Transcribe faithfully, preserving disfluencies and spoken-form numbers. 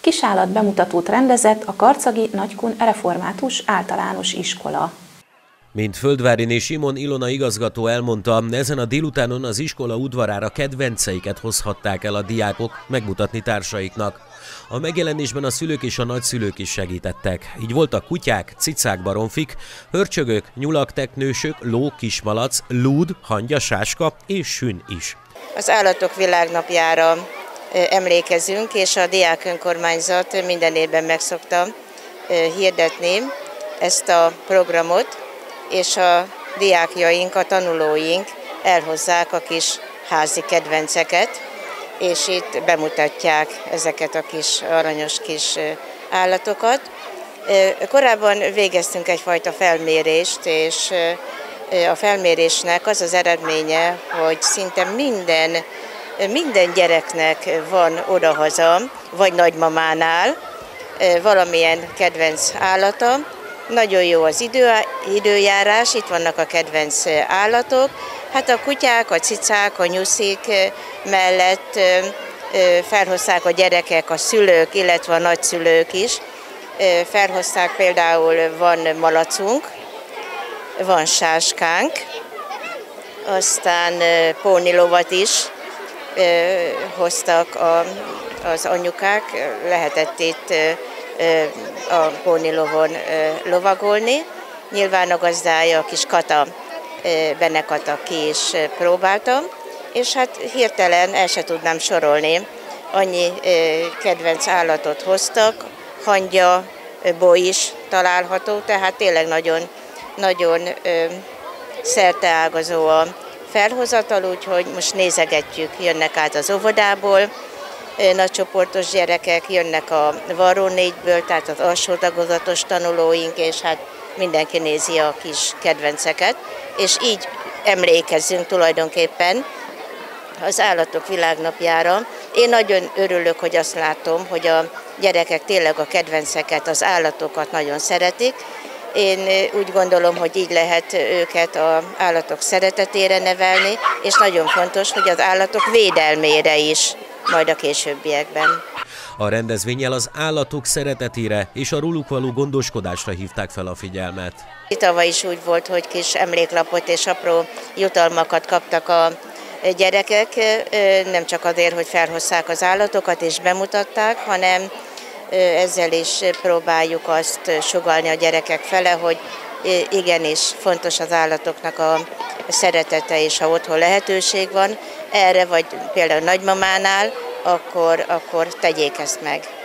Kisállat bemutatót rendezett a karcagi Nagykun Református Általános Iskola. Mint Földváriné Simon Ilona igazgató elmondta, ezen a délutánon az iskola udvarára kedvenceiket hozhatták el a diákok megmutatni társaiknak. A megjelenésben a szülők és a nagyszülők is segítettek. Így voltak kutyák, cicák, baromfik, hörcsögök, nyulak, teknősök, ló, kismalac, lúd, hangya, sáska és sün is. Az Állatok Világnapjára emlékezünk, és a diák önkormányzat minden évben meg szokta hirdetni ezt a programot, és a diákjaink, a tanulóink elhozzák a kis házi kedvenceket, és itt bemutatják ezeket a kis aranyos kis állatokat. Korábban végeztünk egyfajta felmérést, és a felmérésnek az az eredménye, hogy szinte minden, minden gyereknek van odahaza, vagy nagymamánál valamilyen kedvenc állata. Nagyon jó az idő, időjárás, itt vannak a kedvenc állatok. Hát a kutyák, a cicák, a nyuszik mellett felhozták a gyerekek, a szülők, illetve a nagyszülők is. Felhozták például, van malacunk, van sáskánk, aztán pónilovat is hoztak a, az anyukák, lehetett itt a pónilovon lovagolni. Nyilván a gazdája, a kis Kata, Bene Kata ki is próbáltam, és hát hirtelen el se tudnám sorolni, annyi kedvenc állatot hoztak, hangya, boly is található, tehát tényleg nagyon, nagyon szerteágazó a felhozatal, úgyhogy most nézegetjük, jönnek át az óvodából, nagycsoportos gyerekek, jönnek a Varró négyből, tehát az alsó tagozatos tanulóink, és hát mindenki nézi a kis kedvenceket, és így emlékezzünk tulajdonképpen az Állatok Világnapjára. Én nagyon örülök, hogy azt látom, hogy a gyerekek tényleg a kedvenceket, az állatokat nagyon szeretik. Én úgy gondolom, hogy így lehet őket az állatok szeretetére nevelni, és nagyon fontos, hogy az állatok védelmére is, majd a későbbiekben. A rendezvénnyel az állatok szeretetére és a róluk való gondoskodásra hívták fel a figyelmet. Tavaly is úgy volt, hogy kis emléklapot és apró jutalmakat kaptak a gyerekek, nem csak azért, hogy felhozzák az állatokat és bemutatták, hanem ezzel is próbáljuk azt sugallni a gyerekek fele, hogy igenis fontos az állatoknak a szeretete, és ha otthon lehetőség van erre, vagy például nagymamánál, akkor, akkor tegyék ezt meg.